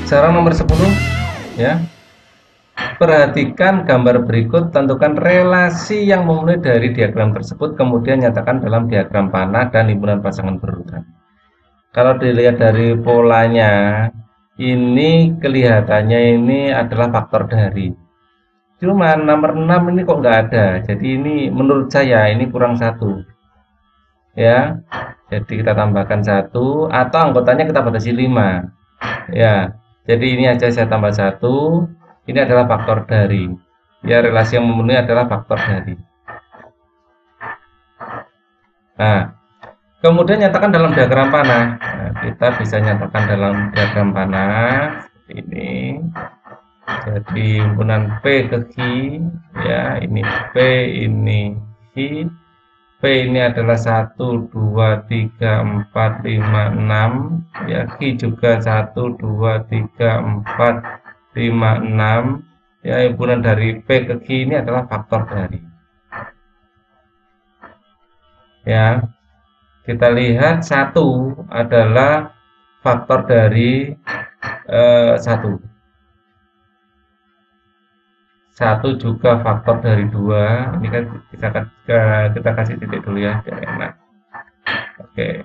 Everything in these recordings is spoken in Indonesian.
Cara nomor 10 ya. Perhatikan gambar berikut, tentukan relasi yang memenuhi dari diagram tersebut, kemudian nyatakan dalam diagram panah dan himpunan pasangan berurutan. Kalau dilihat dari polanya, ini kelihatannya ini adalah faktor dari. Cuman nomor 6 ini kok nggak ada. Jadi ini menurut saya ini kurang satu. Ya. Jadi kita tambahkan 1 atau anggotanya kita batasi 5. Ya. Jadi ini aja saya tambah 1. Ini adalah faktor dari. Ya, relasi yang memenuhi adalah faktor dari. Nah, kemudian nyatakan dalam diagram panah. Nah, kita bisa nyatakan dalam diagram panah seperti ini. Jadi himpunan P ke Q, ya, ini P, ini Q. P ini adalah 1, 2, 3, 4, 5, 6. Ya, Q juga 1, 2, 3, 4, 5, 6. Ya, himpunan dari P ke Q ini adalah faktor dari. Ya, kita lihat 1 adalah faktor dari 1. 1 juga faktor dari 2. Ini kan kita kasih titik dulu ya, biar enak. Oke.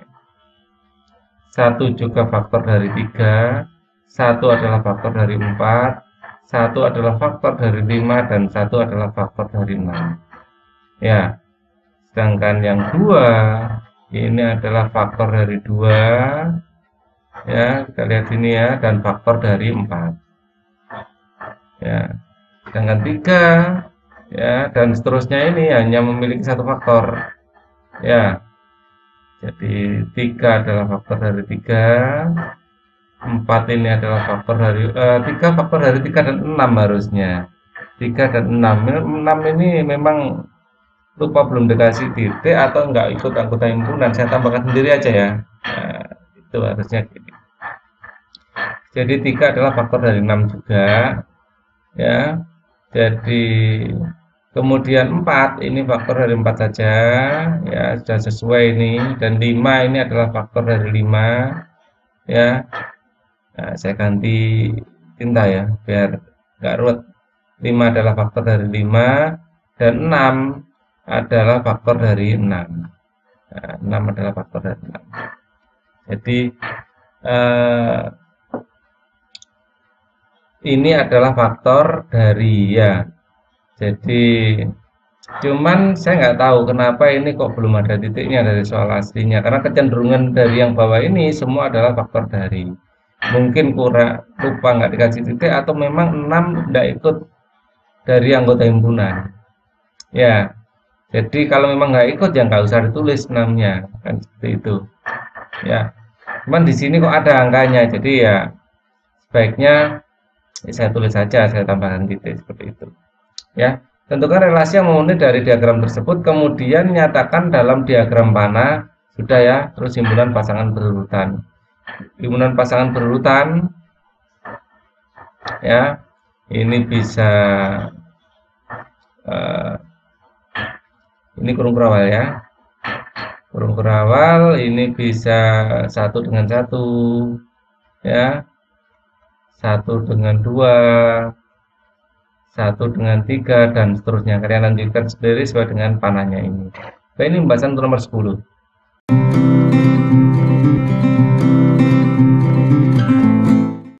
1 juga faktor dari 3. 1 adalah faktor dari 4. 1 adalah faktor dari 5 dan 1 adalah faktor dari 6. Ya. Sedangkan yang 2 ini adalah faktor dari 2. Ya, kita lihat sini ya, dan faktor dari 4. Ya. Sedangkan 3 ya, dan seterusnya ini hanya memiliki satu faktor. Ya. Jadi 3 adalah faktor dari 3. 4 ini adalah faktor dari 3 faktor dari 3 dan 6 harusnya. 3 dan 6. 6 ini memang lupa belum dikasih titik atau enggak ikut anggota himpunan. Saya tambahkan sendiri aja ya. Nah, itu harusnya gini. Jadi 3 adalah faktor dari 6 juga. Ya. Jadi kemudian 4 ini faktor dari 4 saja. Ya, sudah sesuai ini. Dan 5 ini adalah faktor dari 5. Ya. Nah, saya ganti tinta ya, biar nggak ruwet. 5 adalah faktor dari 5, dan 6 adalah faktor dari 6. Nah, 6 adalah faktor dari 6. Jadi, ini adalah faktor dari ya. Jadi, cuman saya nggak tahu kenapa ini kok belum ada titiknya dari soal aslinya. Karena kecenderungan dari yang bawah ini semua adalah faktor dari. Mungkin kurang lupa nggak dikasih titik atau memang 6 tidak ikut dari anggota himpunan. Ya, jadi kalau memang nggak ikut ya nggak usah ditulis 6-nya, kan seperti itu. Ya, cuman di sini kok ada angkanya, jadi ya sebaiknya saya tulis saja, saya tambahkan titik seperti itu. Ya, tentukan relasi yang memenuhi dari diagram tersebut, kemudian nyatakan dalam diagram panah. Sudah ya, terus himpunan pasangan berurutan. Himpunan pasangan berurutan ya, ini bisa ini kurung kerawal ya, kurung kerawal ini bisa 1 dengan 1 ya, 1 dengan 2, 1 dengan 3 dan seterusnya. Kalian lanjutkan sendiri sesuai dengan panahnya ini. Oke, ini pembahasan nomor 10.